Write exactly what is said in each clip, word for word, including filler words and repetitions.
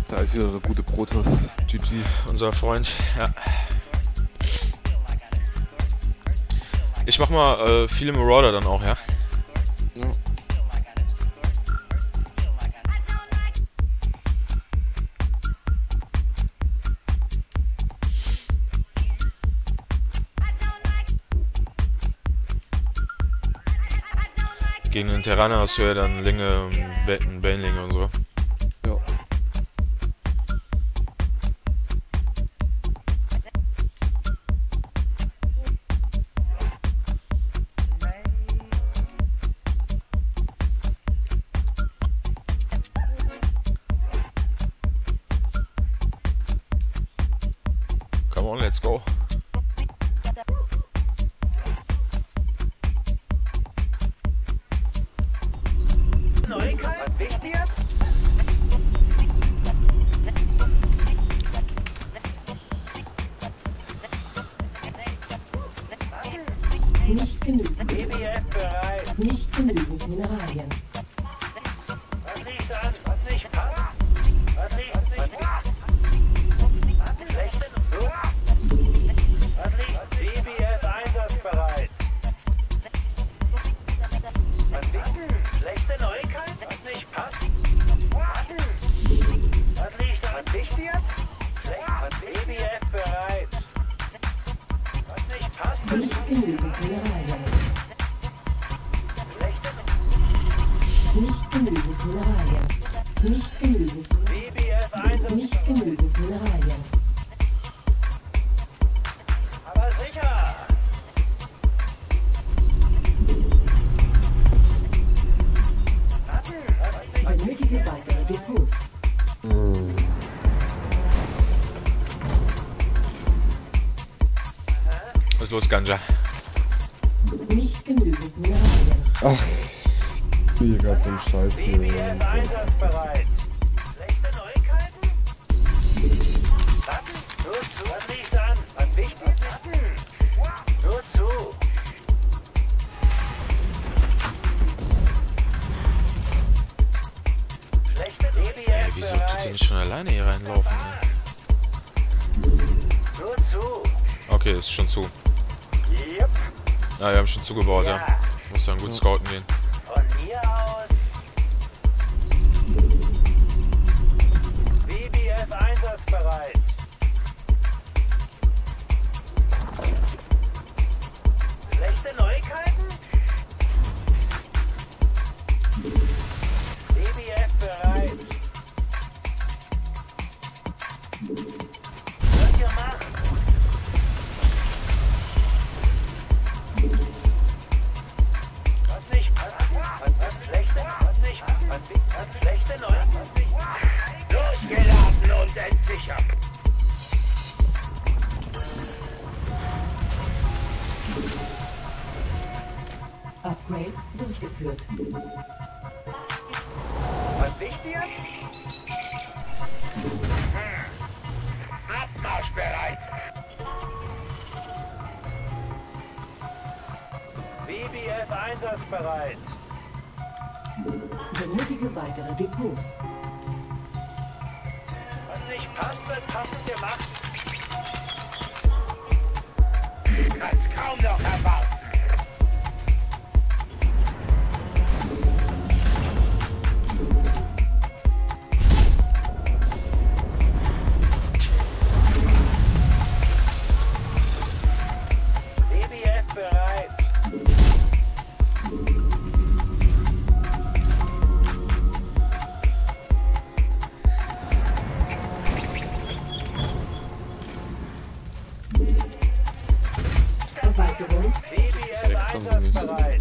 Da ist wieder der gute Protoss. G G. Unser Freund, ja. Ich mach mal äh, viele Marauder dann auch, ja? Ja. Gegen den Terraner hast du ja dann Linge, Betten, Banelinge und so. Ja. Come on, let's go. Nicht genügend. B B F bereit. Nicht genügend Mineralien. Was liegt an? Was nicht passt? Was liegt? Was nicht passt? Schlechte Luft. Was liegt? B B F einsatzbereit. Was liegt? Schlechte Neuigkeit? Was nicht passt? Warten. Was liegt an? Was liegt jetzt? Schlecht. B B F bereit. Was nicht passt? Nicht genügend Mineralien. Schlechte Nicht genügend Mineralien. Nicht genügend. B B F einsatzbereit. Nicht genügend Mineralien. Aber sicher. Benötige weitere Depots. Was ist los, Ganja? Nicht genügend Mineralien. Ach. Ich bin hier gerade so ein Scheiß hier. B B F einsatzbereit. Schlechte Neuigkeiten? Warten, nur zu. Was liegt an? Was wichtig ist? Nur zu. Schlechte B B F Ey, wieso tut ihr nicht von alleine hier reinlaufen? Ey? Nur zu. Okay, ist schon zu. Yep. Ah, wir haben schon zugebaut, ja. Ja. Muss dann gut scouten gehen. Von hier aus. B B F einsatzbereit. Schlechte Neuigkeiten? B B F bereit. Wird gemacht. Was nicht? Was, was, was schlechte? Was nicht? Was, was schlechte Neuigkeiten? Was nicht? Durchgeladen und entsichert. Upgrade durchgeführt. Was wichtig ist? Abmarsch bereit. B B F einsatzbereit. Benötige weitere Depots. Was nicht passt, wird passend gemacht. Kann's kaum noch erwarten. B B F bereit. Erweiterung. B B F Rex haben sie nicht. einsatzbereit.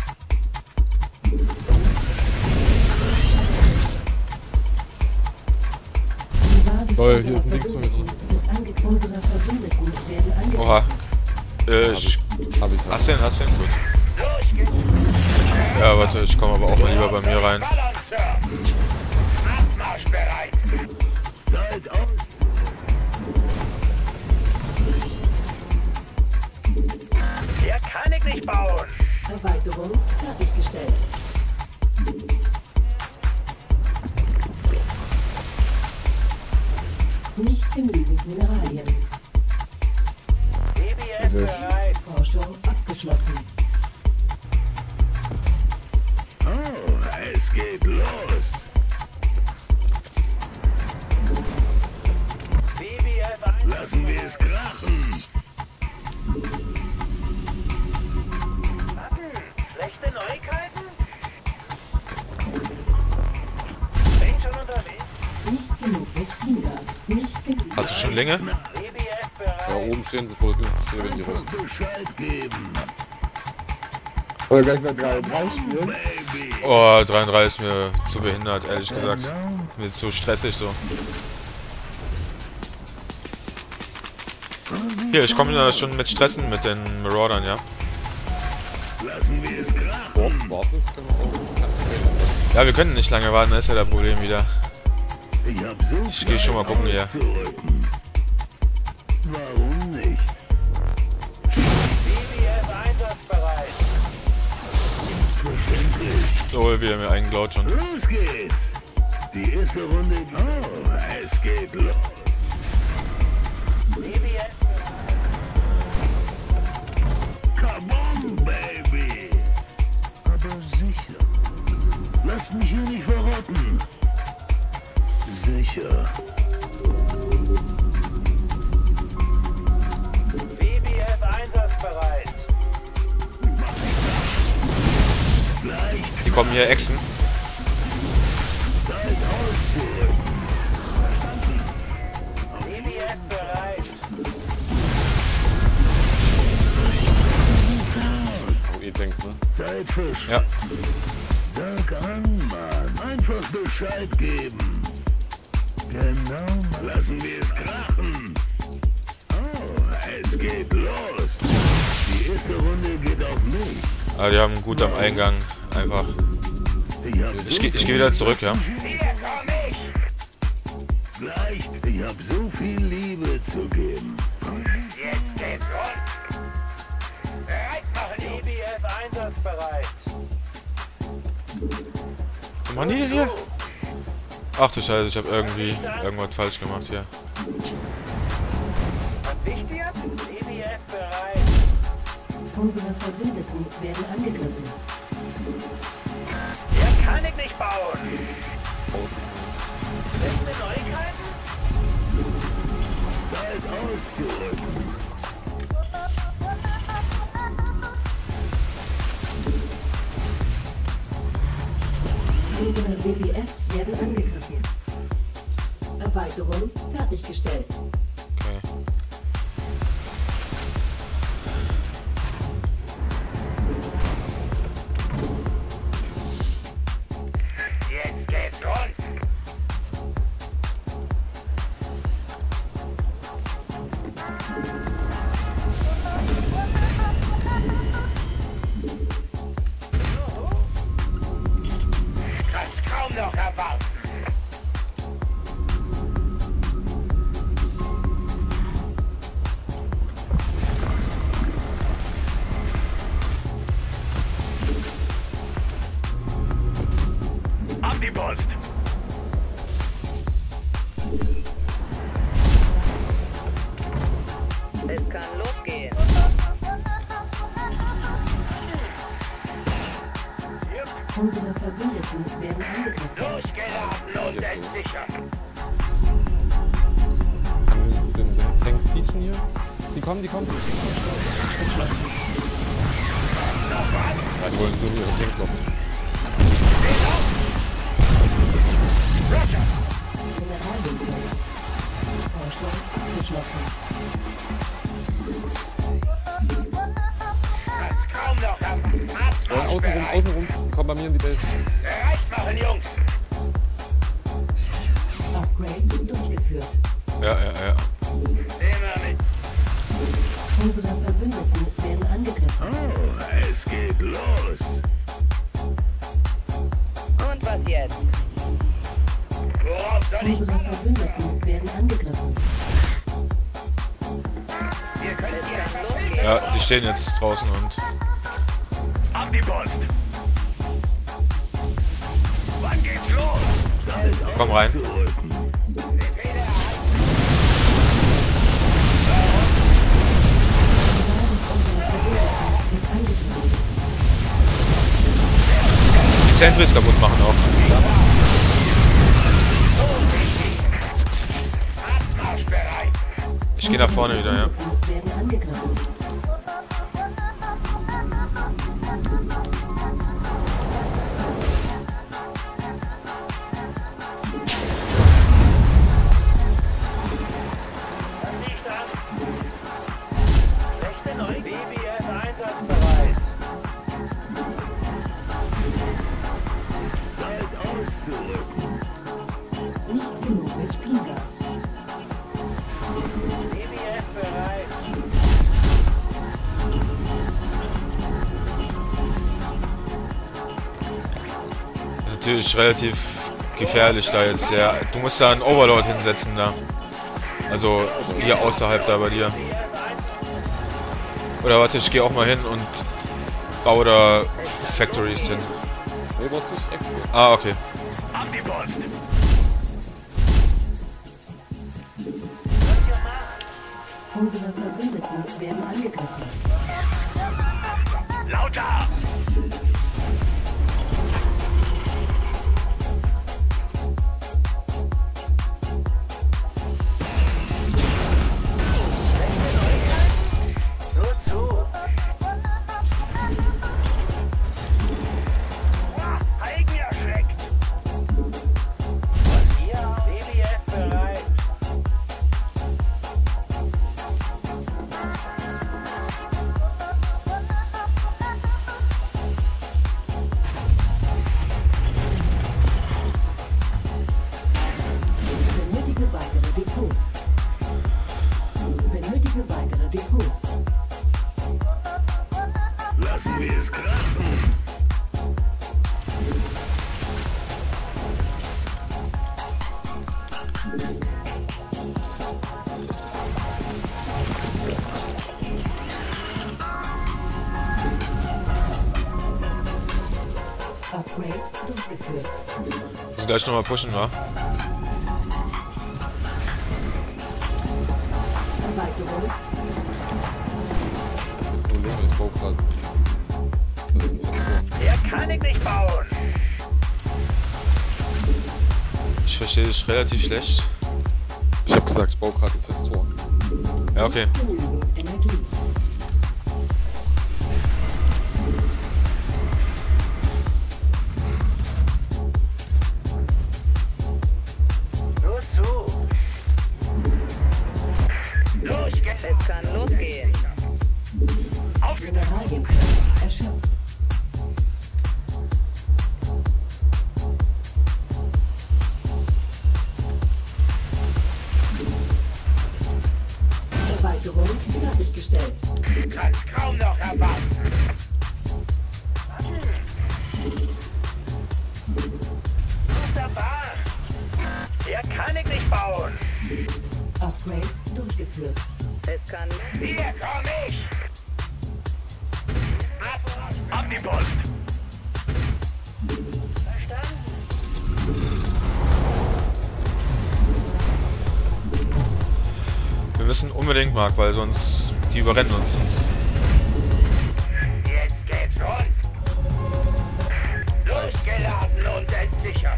Die Basis Lol, unserer hier ist nichts mehr drin. Verbündeten wird ange- Unsere Verbündeten werden angegriffen. Oha. Äh, ich... Hab ich Hast du den, hast du den? Gut. Durchgeführt. Ja, warte, ich komme aber auch mal lieber bei mir rein. Balanceur. Abmarsch bereit. Seid aus. Hier kann ich nicht bauen. Erweiterung fertiggestellt. Nicht genügend Mineralien. B B F bereit. Forschung abgeschlossen. Oh, es geht los. B B F Lassen wir es krachen. Warten. Schlechte Neuigkeiten? Bin schon unterwegs. Nicht genug Spingas. Nicht genug. Hast du schon Länge? B B F bereit. Ja, oben stehen sie voll günstig, wenn die raus. Bescheid geben. Oder gleich mal drei drei spielen. Baby. Oh, drei und drei ist mir zu behindert, ehrlich gesagt. Ist mir zu stressig so. Hier, ich komme da schon mit Stressen mit den Maraudern, ja? Lassen wir es krachen. Boss, Bosses können wir auch. Ja, wir können nicht lange warten, das ist ja das Problem wieder. Ich hab so Ich geh schon mal gucken hier. auszurücken. Warum nicht? B B F einsatzbereit. Verständlich. So, wieder mir eingeklaut schon. Los geht's. Die erste Runde. Oh, es geht los. B B F Come on, Baby. Aber sicher. Lasst mich hier nicht verrotten. Sicher. B B F einsatzbereit. Gleich Die kommen hier Echsen. Zeit auszurücken. B B F bereit. Oh, eh denkst, ne? Zeit für Sch Ja. Sag an, Mann. Einfach Bescheid geben. Genau. Lassen wir es krachen. Oh, es geht los. Die erste Runde geht auf mich. Aber die haben gut am Eingang. Einfach. Ich, hab Ich, so geh- ich gehe wieder zurück, ja? Hier komm ich. Gleich. Ich hab so viel Liebe zu geben. Jetzt geht's rund. Bereit machen. B B F einsatzbereit. Was machen die denn hier? Ach du Scheiße, ich habe irgendwie irgendwas falsch gemacht hier. Was wichtig? B B F bereit. Unsere Verbündeten werden angegriffen. Hier kann ich nicht bauen. Außen. Schlechte Neuigkeiten? Zeit auszurücken. Unsere B B Fs werden angegriffen. Erweiterung fertiggestellt. Okay. Jetzt geht's rund. Kann's kaum noch erwarten. Ab die Post. Es kann losgehen. Unsere Verbündeten werden angegriffen. Losgeladen und Jetzt entsichert. Haben wir jetzt den Tank Siegen hier? Die kommen, die kommen. Ja, die wollen jetzt nur ihre Tanks locken. Mineralienfeld. Forschung abgeschlossen. Kann's kaum noch erwarten. Und außen rum, außen rum. Die kommen bei mir in die Base. Bereit machen, Jungs. Upgrade durchgeführt. Ja, ja, ja. Immer mit. Unsere Verbündeten werden angegriffen. Oh, es geht los. Und was jetzt? Worauf soll ich Unsere Verbündeten werden angegriffen. Ihr könnt Es hier kann losgehen. Ja, die stehen jetzt draußen und. Ab die Post. Wann geht's los? Zeit Komm rein. auszurücken. Befehle erhalten. Sentries kaputt machen auch. Ich gehe nach vorne wieder, ja. Werden angegriffen. Das liegt an. Schlechte Neuigkeiten. B B F einsatzbereit. Zeit auszurücken. Nicht genug Spingas. B B F bereit. Natürlich relativ gefährlich da jetzt, ja. Du musst da einen Overlord hinsetzen da. Also hier außerhalb da bei dir. Oder warte, ich gehe auch mal hin und baue da Factories hin. Nee, brauchst du nicht extra. Ah, okay. An die Post. Unsere Verbündeten werden angegriffen. Lauter. Nur zu. Eigen erschreckt. Und hier B B F bereit. Benötige weitere Depots. Benötige weitere Depots. Lassen wir es krachen. Upgrade durchgeführt. Also gleich nochmal pushen, wa? Erweiterung. Das Problem ist, ich baue gerade äh, Investoren. Der kann ich nicht bauen. Ich verstehe dich relativ schlecht. Ich hab gesagt, ich baue gerade Investoren. Ja, okay. Genügend Energie. Nur zu. Es kann losgehen. Mineralienfeld erschöpft. Erweiterung fertiggestellt. Kann's kaum noch erwarten. Wunderbar. Der kann ich nicht bauen. Upgrade durchgeführt. Es kann. Hier komm ich. Ab, ab die Post. Wir müssen unbedingt, Marc, weil sonst... Die überrennen uns sonst. Jetzt geht's rund. Losgeladen und entsichert.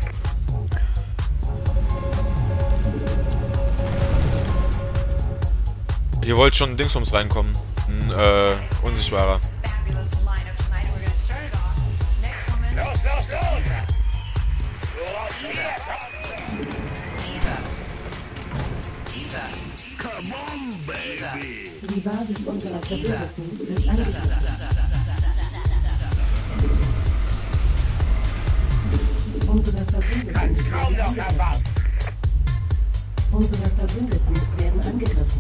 Hier wollte schon ein Dingsbums reinkommen. Ein, äh, Unsichtbarer. Los, los, los. Worauf hier Come on, baby. Die Basis unserer Verbündeten wird angegriffen. Unsere Verbündeten Kann's kaum werden noch angegriffen. erwarten. Unsere Verbündeten werden angegriffen.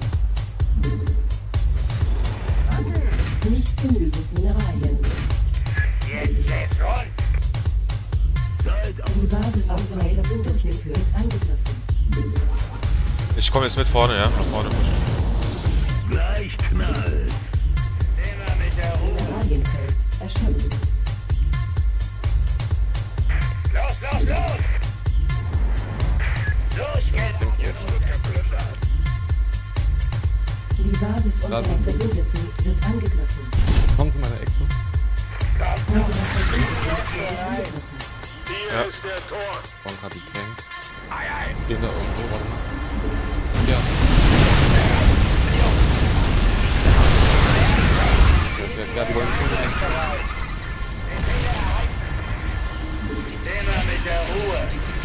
Nicht genügend Mineralien. Jetzt geht's rund. Zeit Die Basis unserer Verbündeten wird angegriffen. Ich komme jetzt mit vorne, ja? Nach vorne pushen. gleich knallt. Immer mit der Ruhe. Mineralienfeld erschöpft. Los, los, los. Los geht's. Die Basis unserer Verbündeten wird angegriffen. Kommen Sie meine Echse. Unsere Verbündeten werden angegriffen. Ja. ist der Tor. Bauen gerade die Tanks. Ei, ei. Gehen da irgendwo, warte mal. Ja. Ja, die wollen schon direkt. Immer mit der Ruhe.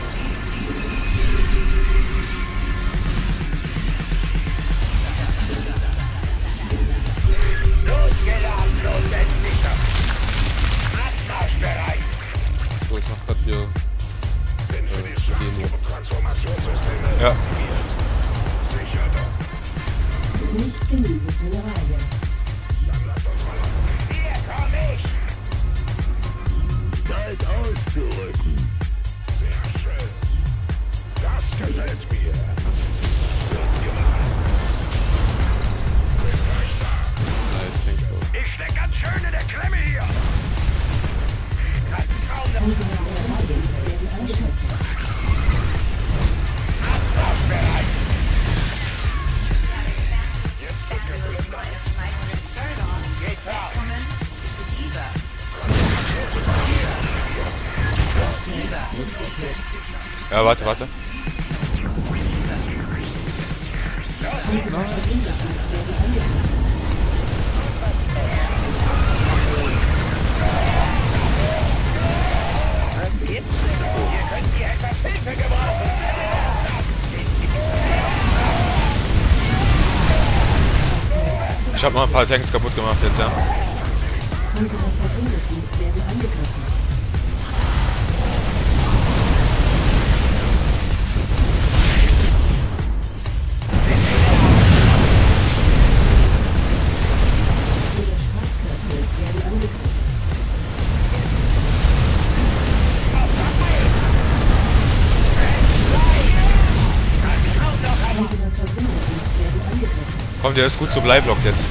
Losgeladen, los, sicher. Abmarschbereit. So, ich mach grad hier. Bin für die Äh, Demo. Transformationssysteme. Ja. Sicher doch. Nicht genügend Mineralien. Dann lass uns mal auf. Hier komm ich. Zeit auszurücken. Sehr schön. Das gefällt mir. Wird gemacht. Bin gleich da. Nice, Tanks los. Ich steck ganz schön in der Klemme hier. Kann kaum noch. Unsere Mineralien werden angegriffen. Abmarschbereit. Geht raus. Ja, warte, warte. Ihr könnt hier etwas Hilfe gebrauchen. Ich habe mal ein paar Tanks kaputt gemacht jetzt, ja. Unsere Verbündeten werden angegriffen. Ihre Streitkräfte werden angegriffen. Unsere Verbündeten werden angegriffen. Kommt, der ist gut so Bleiblockt jetzt.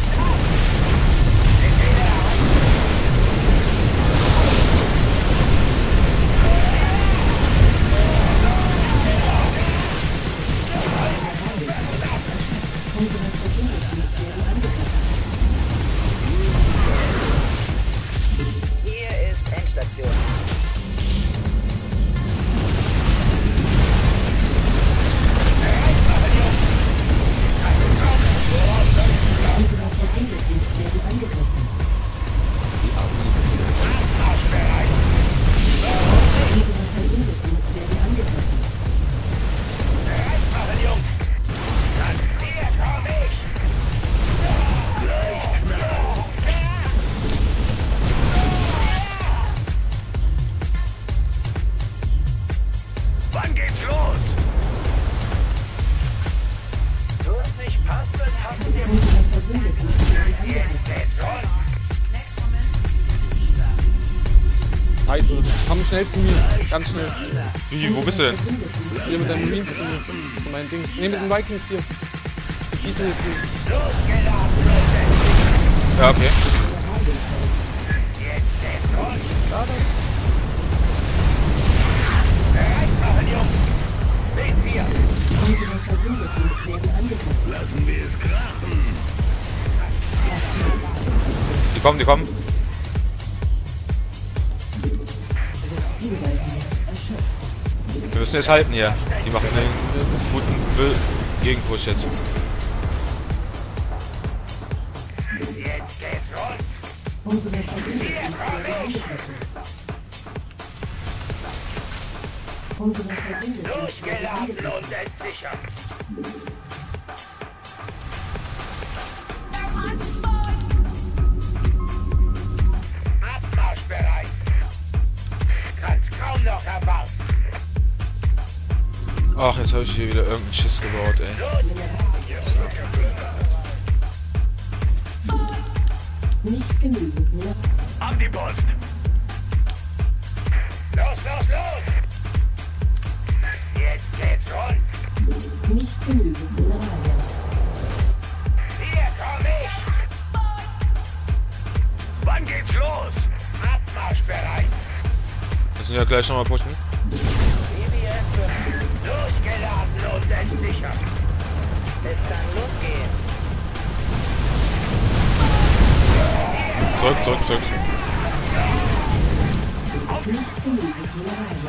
Unsere Verbündeten werden angegriffen. Hier ist Endstation. Unsere Verbündeten werden angegriffen. Unsere Verbündeten werden angegriffen. Machen, Jungs. Dann hier komm ich. Wann geht's los? Du es nicht passt, dann passen wir. Unsere Verbündeten werden angegriffen. Jetzt geht's los. Scheiße, komm schnell zu mir. Ganz schnell. Wie, wo bist du denn? Hier mit deinen Marines zu mir. Zu meinen Dings. Ne, mit den Vikings hier. Diese hier. Ja, okay. Jetzt geht's los. Bereit machen, Jungs. Seht wir. Unsere Verbündeten werden angegriffen. Lassen wir es krachen. Die kommen, die kommen. Ihre Spielweise erschöpft. Wir müssen jetzt halten hier. Die machen einen guten Be- Gegenpush jetzt. Jetzt geht's los. Unsere Verbündeten werden angegriffen. Unsere Verbündeten werden Durchgeladen angegriffen. und entsichert. Abmarschbereit. Kannst kaum noch erwarten. Ach, jetzt habe ich hier wieder irgendeinen Schiss gebaut, ey. Nicht genügend Mineralien. An die Brust. Los, los, los. Jetzt geht's rund. Nicht genügend Mineralien. Hier komm ich. Wann geht's los? Abmarschbereit. Wir müssen ja gleich nochmal pushen. Durchgeladen und entsichert. Es kann losgehen. Zurück, zurück, zurück. Auf Nicht genügend Mineralien.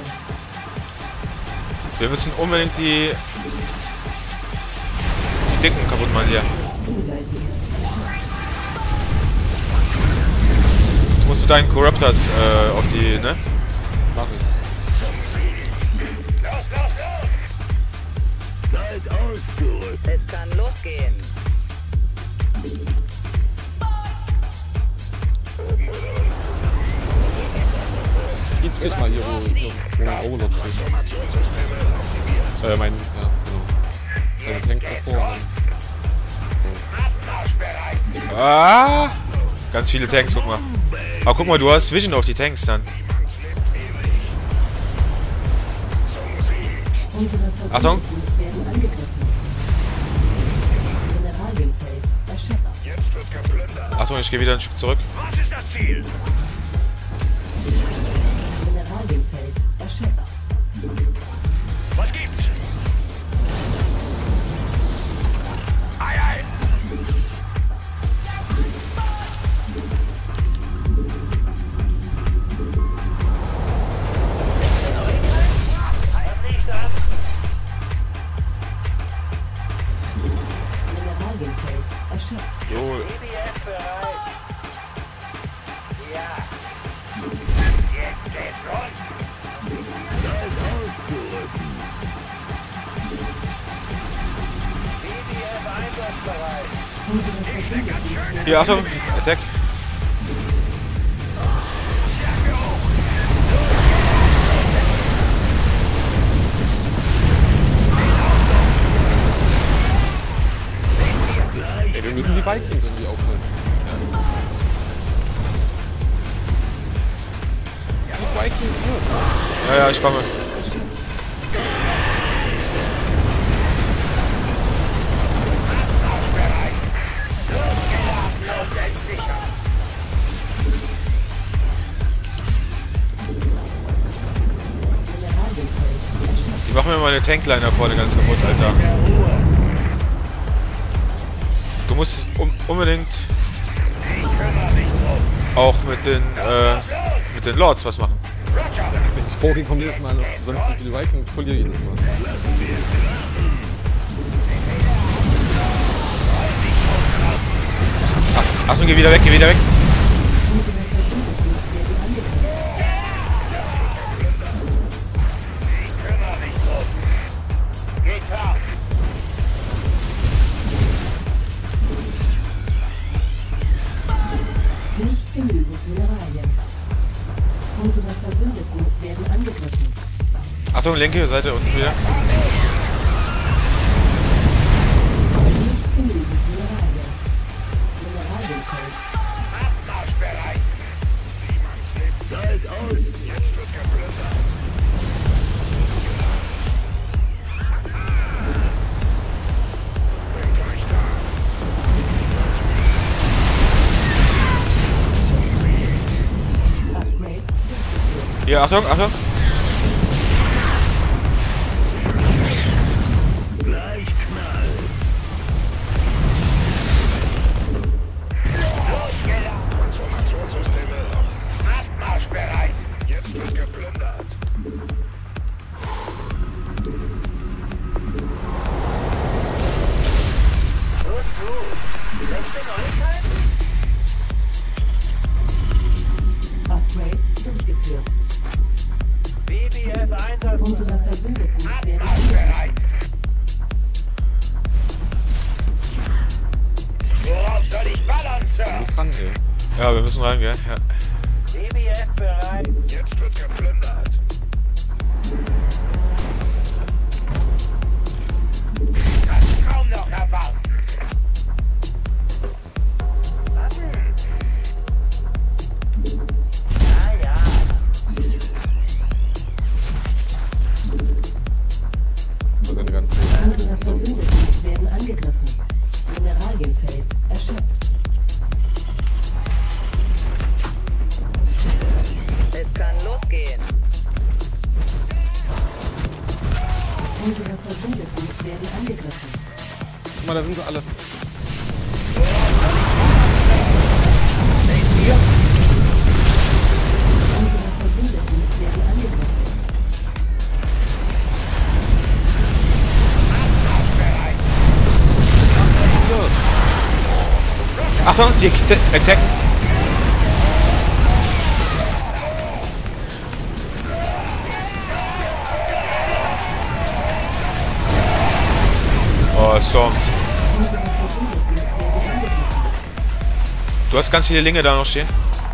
Wir müssen unbedingt die, die Dicken kaputt machen hier. Springgeisel. Du musst mit deinen Corruptors äh, auf die, ne? Mach ich. Los, los, los! Zeit auszurücken. Es kann losgehen. Jetzt sprich mal hier, wo, wo mein Overlord steht. Äh, mein, ja, genau. Seine Tanks davor und dann. Ah! Ganz viele Tanks, guck mal. Aber guck mal, du hast Vision auf die Tanks dann. Unsere Verbündeten Achtung. werden angegriffen. Mineralienfeld erschöpft. Jetzt wird geplündert. Achtung, ich gehe wieder ein Stück zurück. Was ist das Ziel? Mineralienfeld erschöpft. Was gibt's? Ei, ei. Was liegt an? Mineralienfeld erschöpft. Jo, B B F bereit. Ja. Jetzt geht's los. Zeit auszurücken. B B F einsatzbereit. Unsere Verbündeten werden hier, Achtung, Attack. Ey, wir müssen die Vikings irgendwie aufhalten. Ja. Die Vikings hier. Ja, ja, ich komme. Die machen mir meine Tankline da vorne ganz kaputt, Alter. Du musst um, unbedingt auch mit den, äh, mit den Lords was machen. Ich Spoken kommt jedes Mal noch. Sonst sind die Vikings verlieren jedes Mal. Ach, Achtung, geh wieder weg, geh wieder weg. Geht klar. nicht genügend Mineralien. Unsere Verbündeten werden angegriffen. Achtung, linke Seite unten wieder. Nicht genügend Mineralien. Mineralienfeld. Abmarschbereit. Zeit aus. Jetzt wird geplündert. Bringt euch da. Upgrade. Hier, Achtung, Achtung. Gleich Knall. Transformationssysteme. Abmarschbereit. Jetzt wird geplündert. Wozu? Schlechte Neuigkeiten? Upgrade durchgeführt. B B F einsatzbereit. Unsere Verbündeten werden angegriffen. Abmarschbereit. Worauf soll ich ballern, Du Sir? musst ran, ey. Ja, wir müssen rein, gell? Ja. B B F bereit. Jetzt wird geplündert. Kannst kaum noch erwarten. Warten. Ja, ja. Also eine ganze. Unsere Verbündeten werden angegriffen. Mineralienfeld erschöpft. Es kann losgehen. Unsere Verbündeten werden angegriffen. Guck mal, da sind sie alle. Unsere Verbündeten Achtung, die entdecken. Oh, Storms. Du hast ganz viele Linge da noch stehen.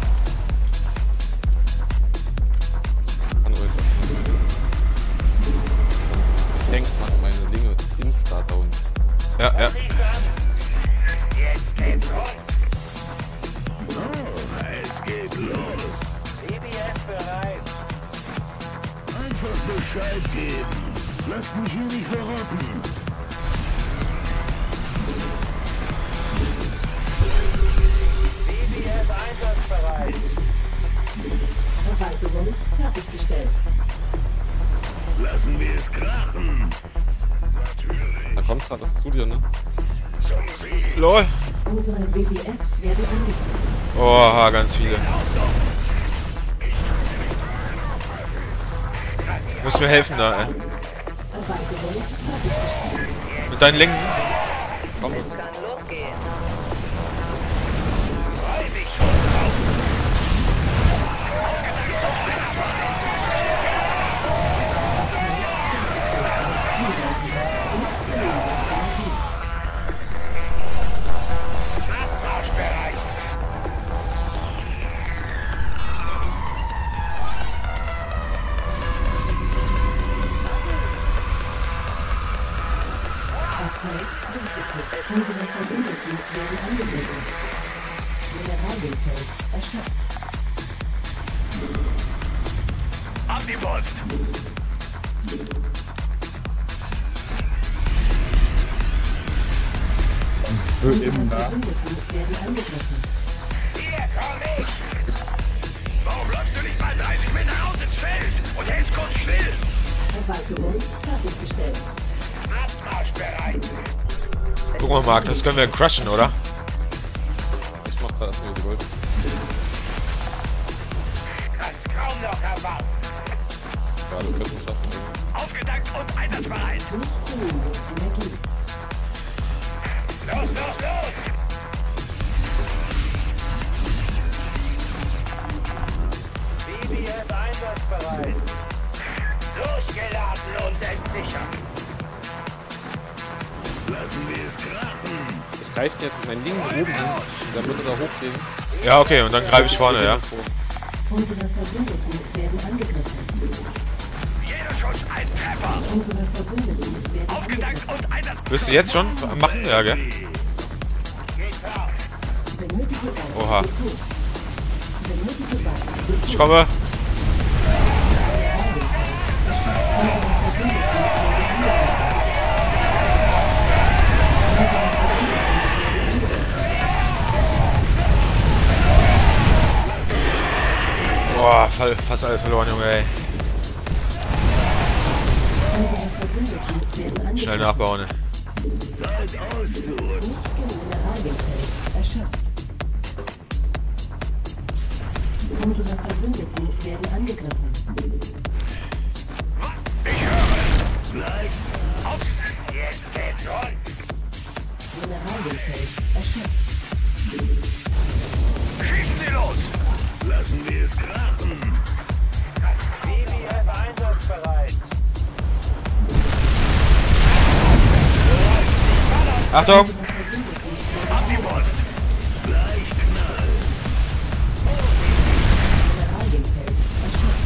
Andere Tanks macht meine Linge insta-down. Ja, ja. Jetzt geht's rund. Oh, es geht los. B B F bereit. Einfach Bescheid geben. Lasst mich hier nicht verrotten. B B F einsatzbereit. Erweiterung fertiggestellt. Lassen wir es krachen. Da kommt gerade was zu dir, ne? Lol. Unsere W P Fs werden angegriffen. Oha, ganz viele. Muss mir helfen da, ey. Erweiterung fertiggestellt. Mit deinen Linken. Komm, Kann losgehen. Unsere Verbündeten werden angegriffen. Mineralienfeld erschöpft. Ab die Post. so Unsere im da. Verbündeten werden angegriffen. Hier komm ich. Warum läufst du nicht mal dreißig Meter raus ins Feld und hältst kurz still? Erweiterung fertiggestellt. Abmarschbereit. Guck mal, Marc, das können wir crushen, oder? Ich mach da erstmal die Gold. Kannst kaum noch erwarten. Ja, das könnten wir schaffen. irgendwie. Aufgedankt und einsatzbereit. Nicht genügend Energie. Los, los, los. B B F einsatzbereit. Losgeladen und entsichert. Lassen wir es krachen. Ich greife jetzt mit meinen Linken oben hin. Dann wird er da hochgehen. Ja, okay, und dann greife ich vorne, ja. Unsere Verbündeten werden angegriffen. Jeder Schuss ein Treffer. Unsere Verbündeten werden Aufgedankt angegriffen. und einsatzbereit. Willst du jetzt schon machen? Ja, gell? Geht klar. Benötige Waffen Oha. für Kurs. Benötige Waffen für Kurs. Ich komme. Boah, fall- fast alles verloren, Junge, ey. Unsere Verbündeten werden angegriffen. Schnell nachbauen, ne? Zeit auszuruhen. Nicht genug Mineralienfeld erschöpft. Unsere Verbündeten werden angegriffen. Gleich. Jetzt geht's rund. Mineralienfeld erschöpft. Schießen Sie los. Lassen wir es krachen. B B F einsatzbereit. Achtung! Ab die Post. Gleich Knall. Mineralienfeld erschöpft.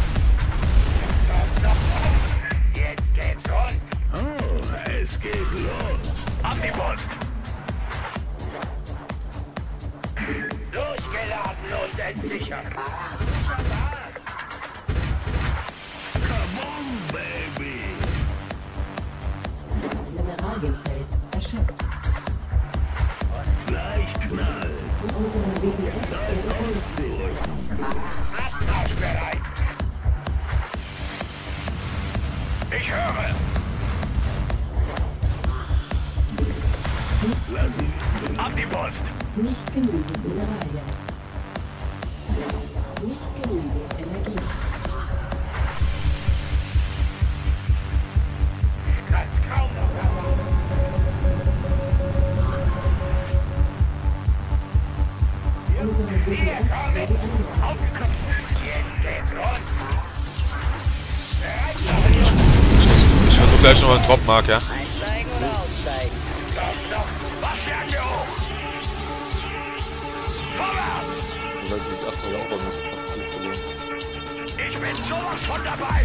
Jetzt geht's rund. Oh, es geht los. Ab die Post. Losgeladen und entsichert. Kabum, Baby. Mineralienfeld erschöpft. Gleich Knall. Unsere W B Fs werden angegriffen. Abmarschbereit. Ich höre. Lassen. Ab die Post. Nicht genügend Mineralien. Nicht genügend Energie. Kannst kaum noch erwarten. Drop mag, ja. Einsteigen oder aussteigen? Was jagen wir hoch? Vorwärts! Du sollst mich erstmal auch mal mit fast viel zu sehen. Ich bin sowas von dabei!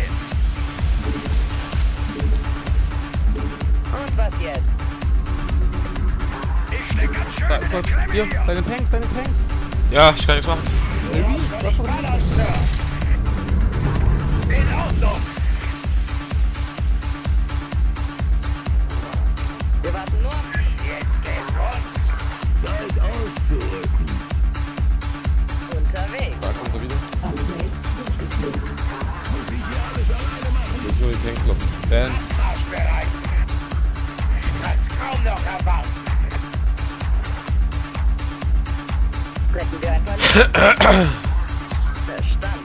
Und was jetzt? Ich steck ganz schön Da in ist der was. Klemme Hier, hier. deine Tanks, deine Tanks. Ja, ich kann nichts machen. In Ordnung! Wir warten nur. Jetzt geht's los! Zeit auszurücken. Unterwegs. Da kommt er wieder. Upgrade durchgeführt. Jetzt nur die Tanks kloppen. Dan, Marschbereit! Kann's kaum noch erwarten! Sprechen wir einfach nicht. Verstanden.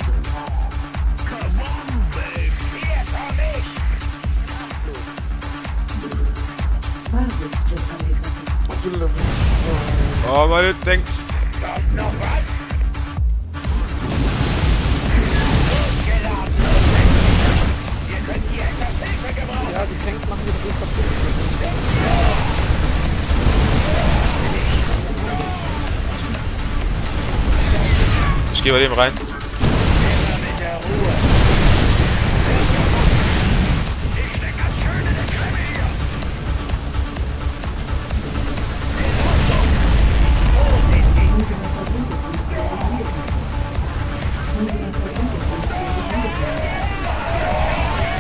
Hier komm ich! Basisjet angegriffen. Oh, meine Tanks. Kommt noch was? Losgeladen! Ihr könnt hier etwas Hilfe gebrauchen! ja, die Tanks machen wieder bloß kaputt. Ich gehe bei dem rein. Immer mit der Ruhe! Ich steck ganz schön in der Klemme hier! Unsere Verbündeten werden angegriffen. Unsere Verbündeten werden angegriffen.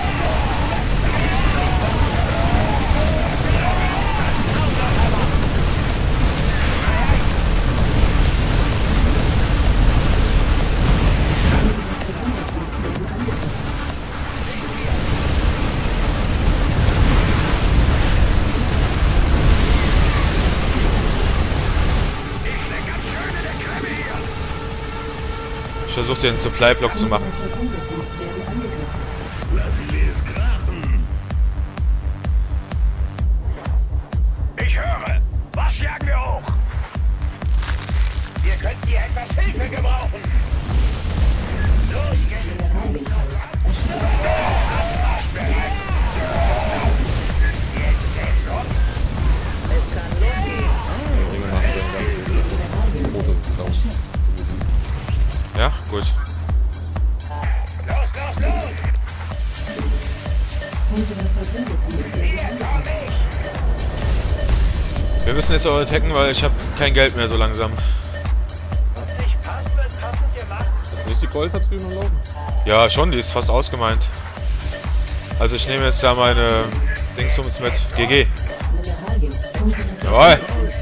Ich versuche den Supply-Block zu machen. Unsere Verbündeten werden angegriffen. Lassen wir es krachen. Ich höre! Was jagen wir hoch? Ihr könnt hier etwas Hilfe gebrauchen! Los geht's! Generallenkung erstellt. Marschbereit! Jetzt geht's los! Es kann losgehen. Dinge machen wir dann rotes Grau. Ja, gut. Los, los, los! Unsere Verbündeten werden Hier komm ich! Wir müssen jetzt aber attacken, weil ich habe kein Geld mehr so langsam. Was nicht passt, wird passend gemacht. Ist nicht die Gold da drüben am Laufen? Ja, schon, die ist fast ausgemeint. Also ich nehme jetzt da meine Dingsums mit. G G. Mineralien. Unsere Jawohl.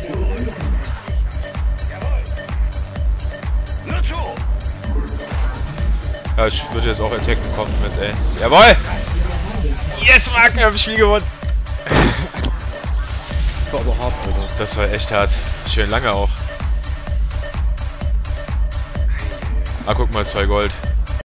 Nur zu! Ja, ich würde jetzt auch attacken kommen mit, ey. Jawohl! Yes, Marken, hab ich Spiel gewonnen. War aber hart, Alter. Das war echt hart. Schön lange auch. Ah, guck mal, zwei Gold.